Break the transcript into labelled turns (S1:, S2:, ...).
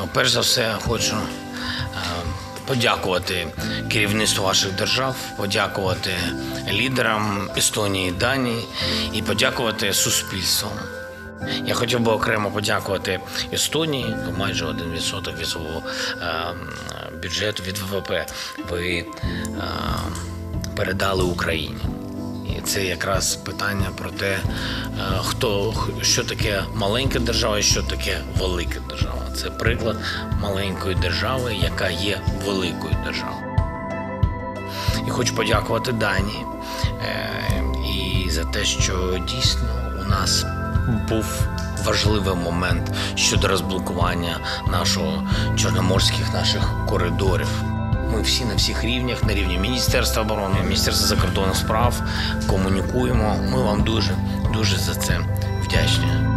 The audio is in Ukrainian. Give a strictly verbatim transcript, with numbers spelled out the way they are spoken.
S1: Перш за все, хочу подякувати керівництву ваших держав, подякувати лідерам Естонії і Данії і подякувати суспільству. Я хотів би окремо подякувати Естонії, майже один відсоток від свого бюджету, від ВВП ви е, передали Україні. І це якраз питання про те, е, хто, що таке маленька держава і що таке велика держава. Це приклад маленької держави, яка є великою державою. І хочу подякувати Данії е, і за те, що дійсно у нас був важливий момент щодо розблокування нашого чорноморських наших коридорів. Ми всі на всіх рівнях, на рівні Міністерства оборони, Міністерства закордонних справ комунікуємо. Ми вам дуже, дуже за це вдячні.